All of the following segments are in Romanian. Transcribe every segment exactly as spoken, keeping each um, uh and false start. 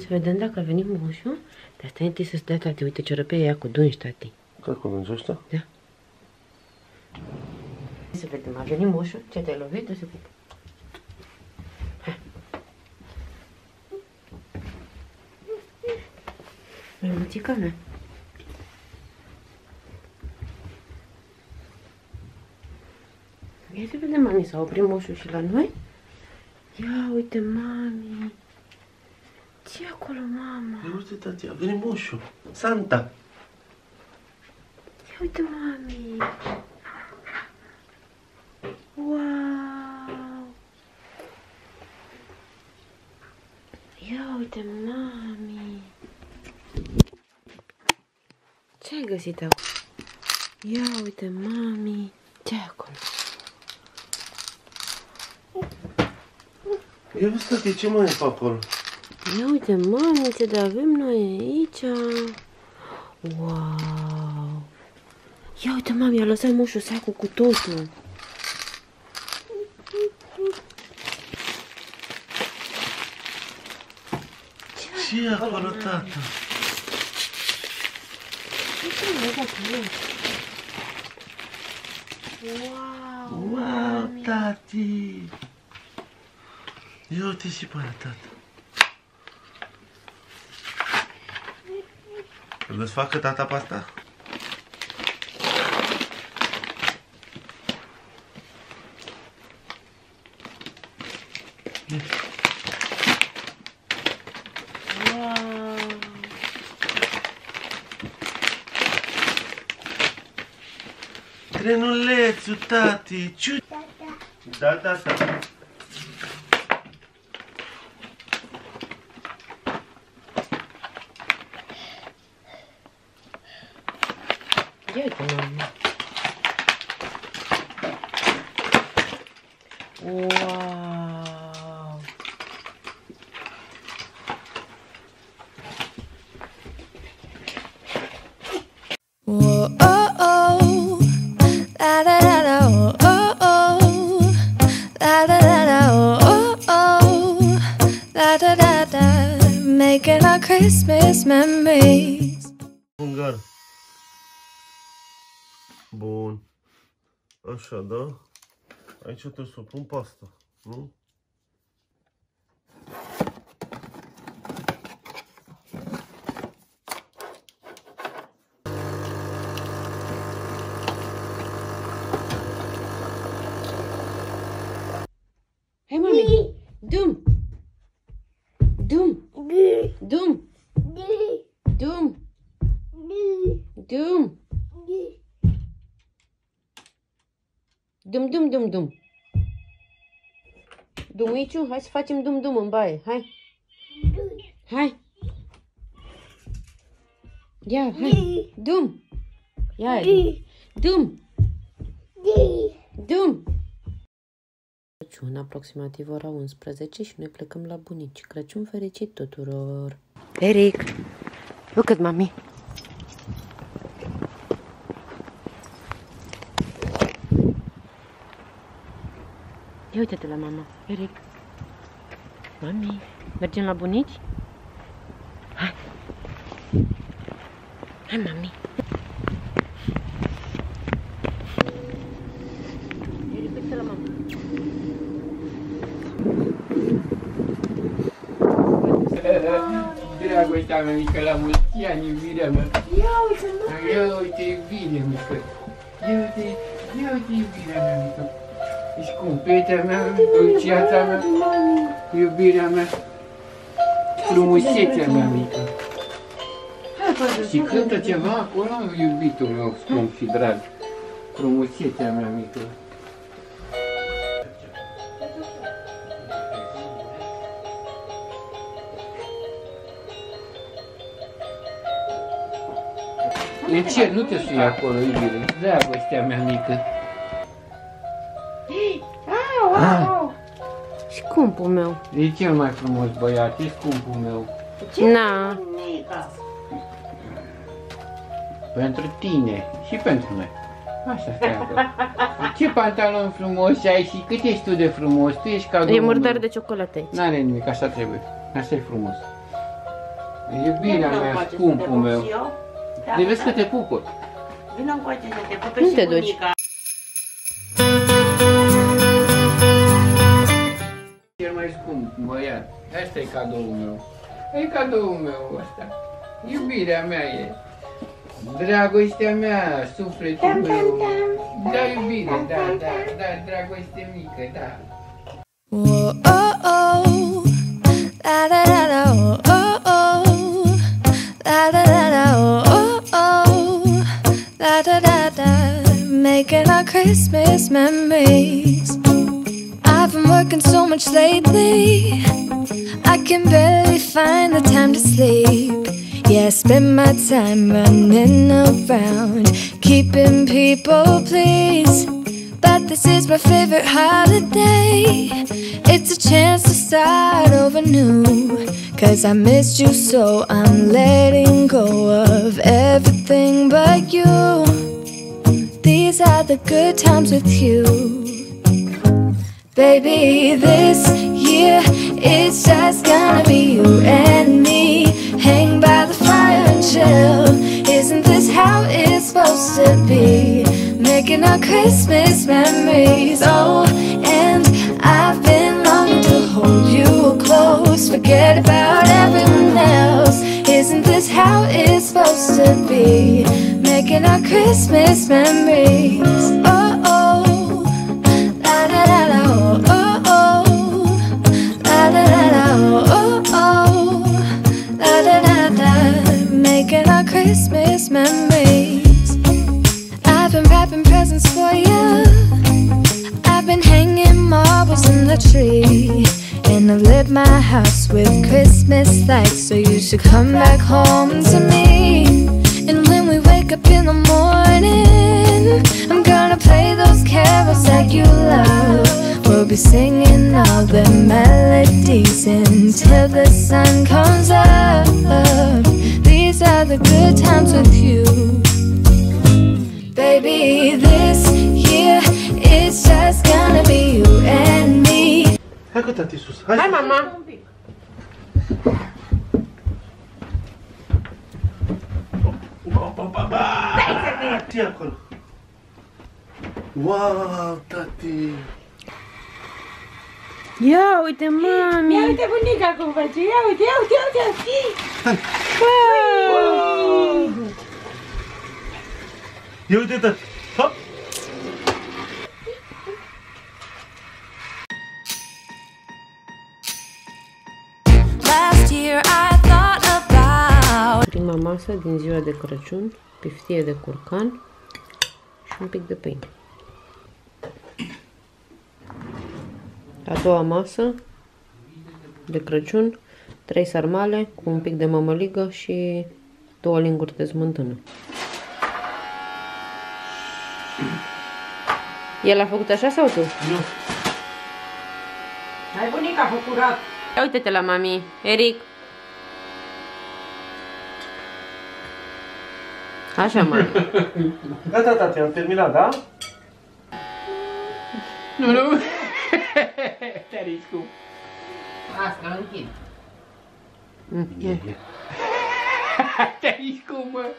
vedem dacă a venit moșul. Dar stai întâi să-ți dea, tati. Uite ce răpeie ea cu dungi, tati. Care cu dungi ăștia? Da. Să vedem, a venit moșul. Ce te-ai lovit? O să pup. Hai. Mai muțica mea. Ia să vedem, mami, s-a oprit moșul și la noi? Ia uite, mami. Ce-i acolo, mama? Ia uite, tati, a venit moșul. Santa. Ia uite, mami. Wow. Ia uite, mami. Ce-ai găsit acolo? Ia uite, mami. Ce-ai acolo? Ia vezi, tati, ce mai e pe acolo? Ia uite, mami, ce de avem noi aici. Wow. Ia uite, mami, a lăsat moșul sacul cu totul. Ce e acolo, tata? Wow, wow, tati! Ia uite și pe aia, tata. Îl desfacă tata pe asta? wow. Trenulețul, tati! Ciu... Da, da, da. Ia uite, mami. Wow. Whoa, oh, oh. La da da da, oh, oh, oh. La da da da, oh, oh, oh. La da da da. Making our Christmas memories. Ungar. Bun. Așa, da? Aici trebuie să o pun pasta, nu? Hai, mami. Dum. Dum. Dum. Dum. Dum. Dum, dum, dum, dum. Dumiciu, hai să facem dum, dum în baie. Hai. Hai. Ia, hai. Dum. Ia. Dum. Dum. Crăciun, aproximativ ora unsprezece și noi plecăm la bunici. Crăciun fericit tuturor. Eric, look at mami. Ia uite-te la mama, Eric. Mami, mergem la bunici? Hai. Hai, mami. Eric, uite la mama. Dragostea mea mică, la mulți ani, iubirea mea. Ia uite, mami. Ia uite, iubirea mică. Ia uite, ia uite, iubirea mea mică. Ești cumpetea mea, dulceața mea, iubirea mea, frumusețea mea mică. Și cântă ceva acolo, iubitul meu, scump și drag. Frumusețea mea mică. În cer, nu te sui acolo, iubire, dragostea mea mică. Wow! Scumpul meu. E cel mai frumos băiat, e scumpul meu. Na. Pentru tine și pentru noi. Așa stai acolo. Ce pantalon frumos ai și cât ești tu de frumos, tu ești ca E murdar de ciocolată aici. N-are nimic, așa trebuie. Așa e frumos. Iubirea mea, scumpul meu. De vezi că te pupă. Vino încoace să te pupe Nu și te duci. bunica. Cel mai scump băiat. Asta e cadoul meu. E cadoul meu ăsta. Iubirea mea e. Dragostea mea, sufletul meu. Da, iubire, da, da, da, dragoste mică, da. Whoa, oh, oh, la da da da, oh, oh, oh, la da da da, oh, oh, oh, la da da da, making our Christmas memories. I've been working so much lately, I can barely find the time to sleep. Yeah, I spend my time running around, keeping people pleased. But this is my favorite holiday. It's a chance to start over new. Cause I missed you so I'm letting go of everything but you. These are the good times with you. Baby, this year it's just gonna be you and me. Hang by the fire and chill. Isn't this how it's supposed to be? Making our Christmas memories. Oh, and I've been longing to hold you close. Forget about everyone else. Isn't this how it's supposed to be? Making our Christmas memories. Oh, oh, la da da da, oh, oh, oh, la da da da, oh, oh, oh, la da da da. Making our Christmas memories. I've been wrapping presents for you. I've been hanging marbles in the tree. And I've lit my house with Christmas lights. So you should come back home to me. And when we wake up in the morning, I'm gonna play those carols that you love. We'll be singing all the melodies until the sun comes up. These are the good times with you. Baby, this year it's just gonna be you and me. Hai cu tati sus, hai. Hai, mama! Ba, ba, ba, ba. Tii acolo. Wow, tati. Ia uite, mami! Ia uite bunica cum face, ia uite, ia uite, ia uite. Wow! Ia uite, tati. Hop. Last year I thought about. Prima masă din ziua de Crăciun, piftie de curcan și un pic de pâine. A doua masă de Crăciun, trei sarmale cu un pic de mămăligă și două linguri de smântână. El a făcut așa sau tu? Nu. Hai bunica, fă curat. Ia uite-te la mami, Eric. Așa, mami. Gata, tati, am terminat, da? Nu, nu. Te-ai scump. Asta închid. Te-ai scump, mă.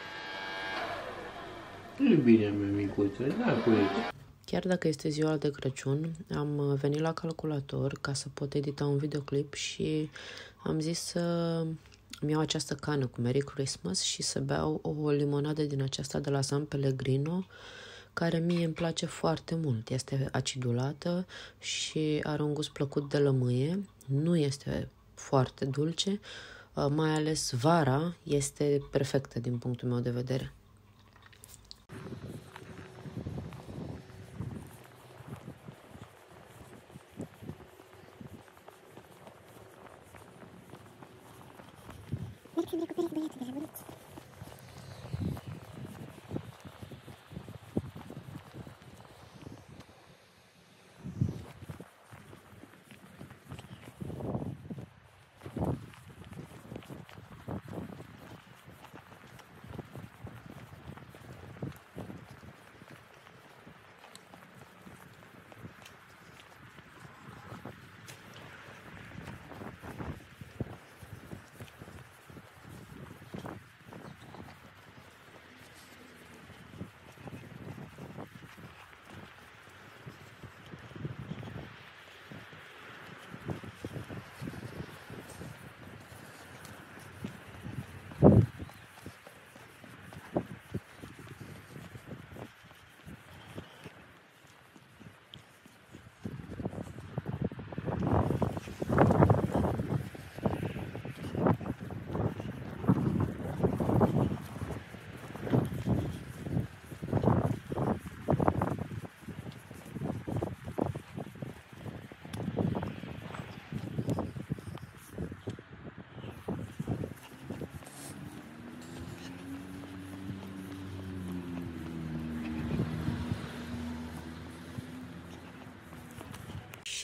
Iubirea mea micuță, da, cu aici. Chiar dacă este ziua de Crăciun, am venit la calculator ca să pot edita un videoclip și am zis să îmi iau această cană cu Merry Christmas și să beau o limonadă din aceasta de la San Pellegrino, care mie îmi place foarte mult. Este acidulată și are un gust plăcut de lămâie, nu este foarte dulce, mai ales vara este perfectă din punctul meu de vedere.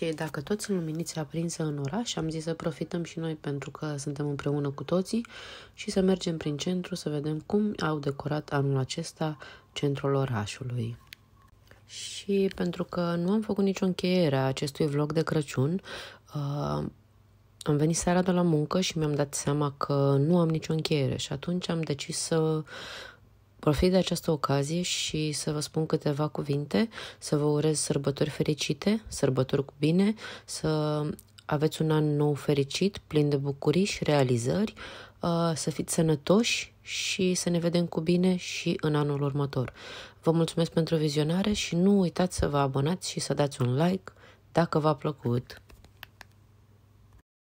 Și dacă toți sunt luminițe aprinse în oraș, am zis să profităm și noi pentru că suntem împreună cu toții și să mergem prin centru să vedem cum au decorat anul acesta centrul orașului. Și pentru că nu am făcut nicio încheiere a acestui vlog de Crăciun, uh, am venit seara de la muncă și mi-am dat seama că nu am nicio încheiere și atunci am decis să profit de această ocazie și să vă spun câteva cuvinte, să vă urez sărbători fericite, sărbători cu bine, să aveți un an nou fericit, plin de bucurii și realizări, să fiți sănătoși și să ne vedem cu bine și în anul următor. Vă mulțumesc pentru vizionare și nu uitați să vă abonați și să dați un like dacă v-a plăcut.